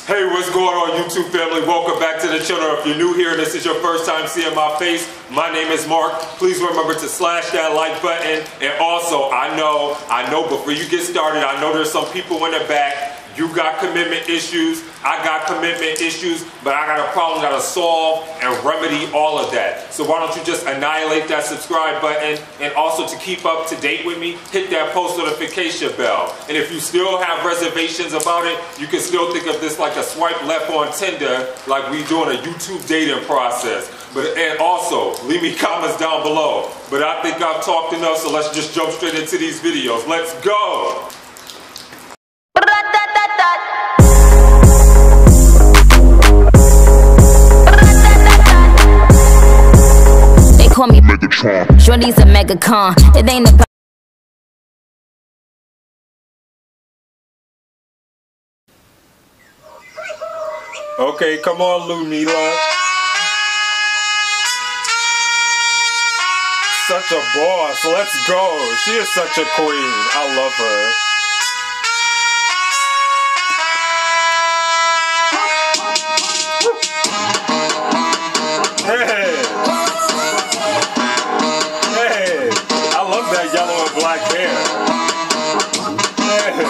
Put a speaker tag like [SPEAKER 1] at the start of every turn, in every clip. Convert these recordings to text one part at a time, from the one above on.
[SPEAKER 1] Hey, what's going on, YouTube family? Welcome back to the channel. If you're new here and this is your first time seeing my face, my name is Mark. Please remember to slash that like button. And also, I know before you get started, I know there's some people in the back. You got commitment issues, I got commitment issues, but I got a problem I gotta solve and remedy all of that. So why don't you just annihilate that subscribe button, and also to keep up to date with me, hit that post notification bell. And if you still have reservations about it, you can still think of this like a swipe left on Tinder, like we doing a YouTube dating process. And also, leave me comments down below. But I think I've talked enough, so let's just jump straight into these videos. Let's go!
[SPEAKER 2] Call me Megatron. Shorty's a megacon. It ain't about.
[SPEAKER 1] Okay, come on, Ludmilla. Such a boss. Let's go. She is such a queen. I love her. Hey. Hey, I love that yellow and black hair. Hey.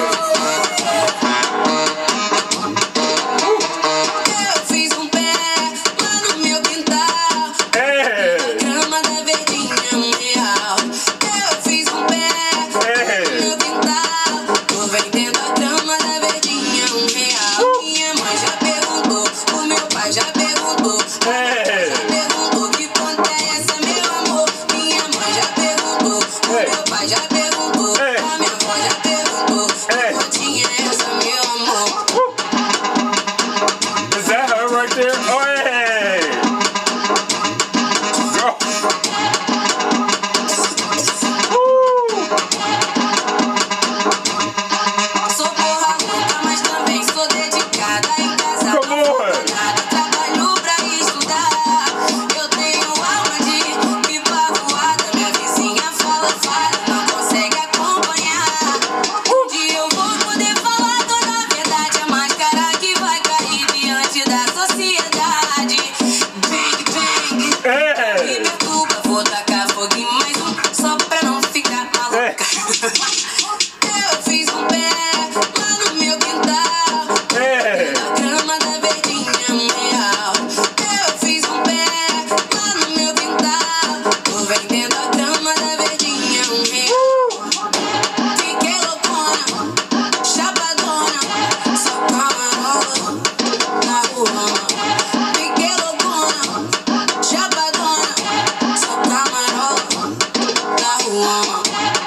[SPEAKER 3] Eu fiz pé lá no meu quintal.
[SPEAKER 1] Hey.
[SPEAKER 3] Grama da verdinha real. Eu fiz pé no meu quintal. Tô vendendo a grama da verdinha real. Minha mãe já perguntou, o meu pai já perguntou.
[SPEAKER 1] Hey.
[SPEAKER 3] Já perguntou que conta é essa, meu amor. Minha mãe já perguntou, o meu pai já perguntou. A minha avó já perguntou, que continha é essa, meu amor.
[SPEAKER 1] Is that her right there? Oh, hey! Girl.
[SPEAKER 3] Sou porra louca, mas também sou dedicada em casa.
[SPEAKER 1] Come on!
[SPEAKER 3] Trabalho pra estudar. Eu tenho alma de pipa voada. Minha vizinha fala, não consegue acompanhar. Um dia eu vou poder falar toda a verdade. A máscara que vai cair diante da sociedade. Bang, bang.
[SPEAKER 1] Hey!
[SPEAKER 3] Me perturba, vou tacar fogo em mais um, só pra não ficar maluca. Eu fiz pé lá no meu quintal.
[SPEAKER 1] Hey!
[SPEAKER 3] Na grama da verdinha real. Eu fiz pé lá no meu quintal. Tô vendendo a grama da verdinha real. Fiquei loucona, chapadona, só camarão na rua. Fiquei loucona, chapadona, só camarão na rua.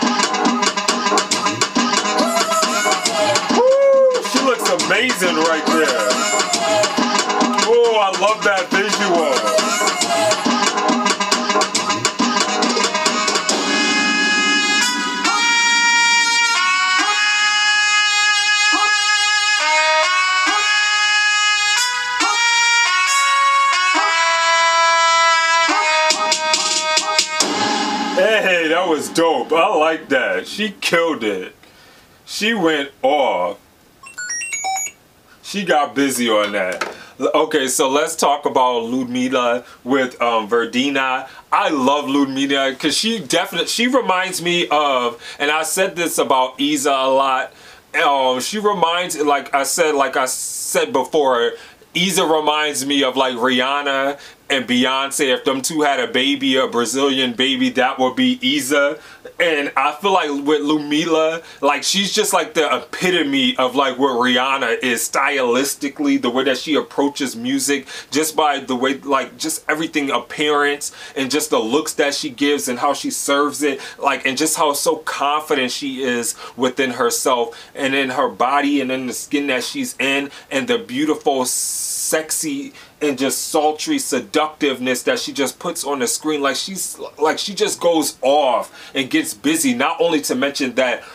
[SPEAKER 1] She looks amazing right there. Oh, I love that visual. Hey, that was dope. I like that. She killed it. She went off. She got busy on that. Okay, so let's talk about Ludmilla with Verdinha. I love Ludmilla because she reminds me of, and I said this about Isa a lot. She reminds, like I said before, Isa reminds me of like Rihanna and Beyonce. If them two had a baby, a Brazilian baby, that would be Isa. And I feel like with Ludmilla, like she's just like the epitome of like what Rihanna is stylistically, the way that she approaches music, just by the way, like just everything, appearance, and just the looks that she gives and how she serves it, like, and just how so confident she is within herself and in her body and in the skin that she's in, and the beautiful, sexy, and just sultry seductiveness that she just puts on the screen. Like she just goes off and gets busy. Not only to mention that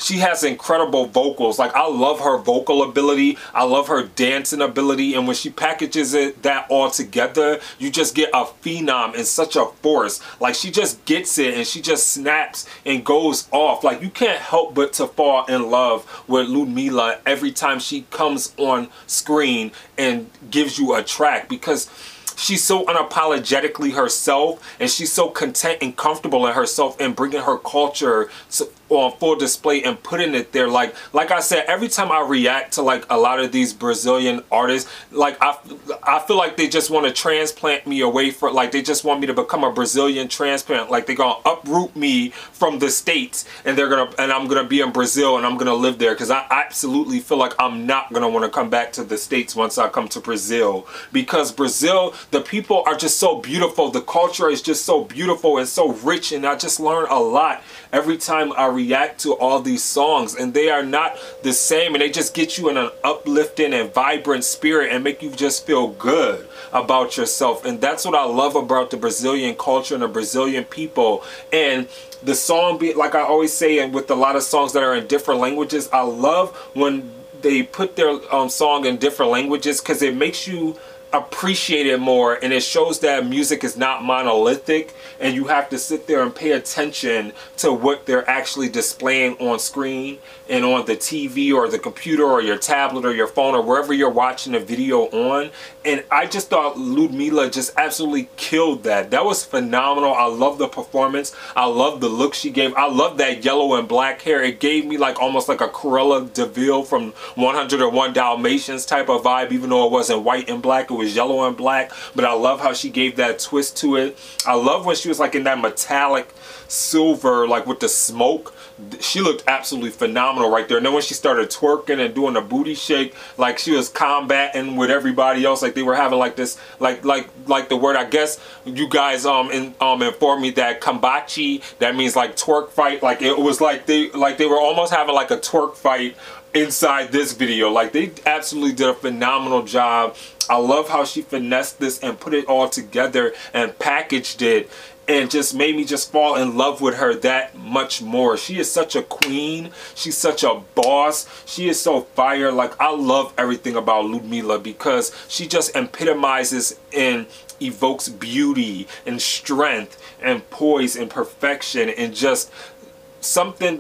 [SPEAKER 1] she has incredible vocals. Like, I love her vocal ability. I love her dancing ability. And when she packages that all together, you just get a phenom and such a force. Like, she just gets it and she just snaps and goes off. Like, you can't help but to fall in love with Ludmilla every time she comes on screen and gives you a track, because she's so unapologetically herself, and she's so content and comfortable in herself and bringing her culture on full display and putting it there. Like I said, every time I react to like a lot of these Brazilian artists, like I feel like they just want to transplant me away from, like they just want me to become a Brazilian transplant. Like they're gonna uproot me from the States and I'm gonna be in Brazil and I'm gonna live there, because I absolutely feel like I'm not gonna want to come back to the States once I come to Brazil, because Brazil, the people are just so beautiful, the culture is just so beautiful and so rich, and I just learn a lot every time I react to all these songs, and they are not the same, and they just get you in an uplifting and vibrant spirit and make you just feel good about yourself. And that's what I love about the Brazilian culture and the Brazilian people. And the song, like I always say, and with a lot of songs that are in different languages, I love when they put their song in different languages, because it makes you appreciate it more, and it shows that music is not monolithic, and you have to sit there and pay attention to what they're actually displaying on screen and on the TV or the computer or your tablet or your phone or wherever you're watching a video on. And I just thought Ludmilla just absolutely killed that. That was phenomenal. I love the performance. I love the look she gave. I love that yellow and black hair. It gave me like almost like a Cruella de Vil from 101 Dalmatians type of vibe, even though it wasn't white and black, it was yellow and black. But I love how she gave that twist to it. I love when she was like in that metallic silver, like with the smoke. She looked absolutely phenomenal right there. And then when she started twerking and doing a booty shake, like she was combating with everybody else, like they were having like this, like the word, I guess you guys informed me that kambachi, that means like twerk fight. Like it was like they were almost having like a twerk fight inside this video. Like they absolutely did a phenomenal job. I love how she finessed this and put it all together and packaged it, and just made me just fall in love with her that much more. She is such a queen. She's such a boss. She is so fire. Like, I love everything about Ludmilla, because she just epitomizes and evokes beauty and strength and poise and perfection, and just somebody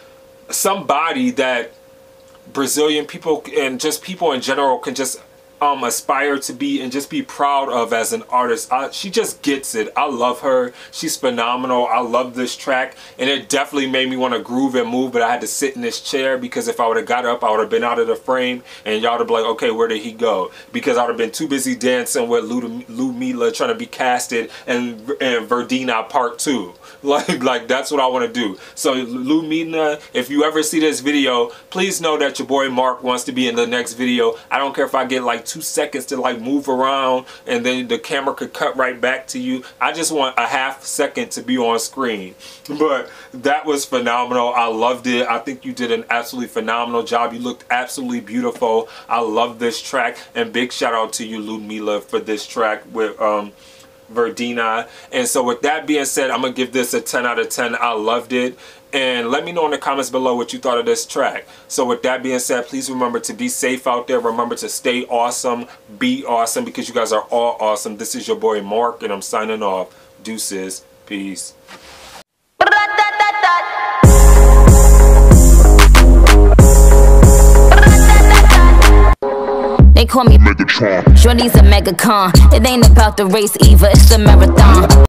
[SPEAKER 1] that Brazilian people and just people in general can just aspire to be and just be proud of as an artist. She just gets it. I love her. She's phenomenal. I love this track, and it definitely made me want to groove and move, but I had to sit in this chair, because if I would have got up, I would have been out of the frame, and y'all would have been like, okay, where did he go? Because I would have been too busy dancing with Ludmilla trying to be casted and Verdinha Part 2. Like that's what I want to do. So Ludmilla, if you ever see this video, please know that your boy Mark wants to be in the next video. I don't care if I get like 2 seconds to like move around and then the camera could cut right back to you. I just want a half second to be on screen. But that was phenomenal. I loved it. I think you did an absolutely phenomenal job. You looked absolutely beautiful. I love this track, and big shout out to you, Ludmilla, for this track with Verdinha. And so with that being said, I'm gonna give this a 10 out of 10. I loved it, and let me know in the comments below what you thought of this track. So with that being said, please remember to be safe out there. Remember to stay awesome, be awesome, because you guys are all awesome. This is your boy Mark, and I'm signing off. Deuces. Peace.
[SPEAKER 2] They call me Megatron. Shorty's a mega con. It ain't about the race either, it's a marathon.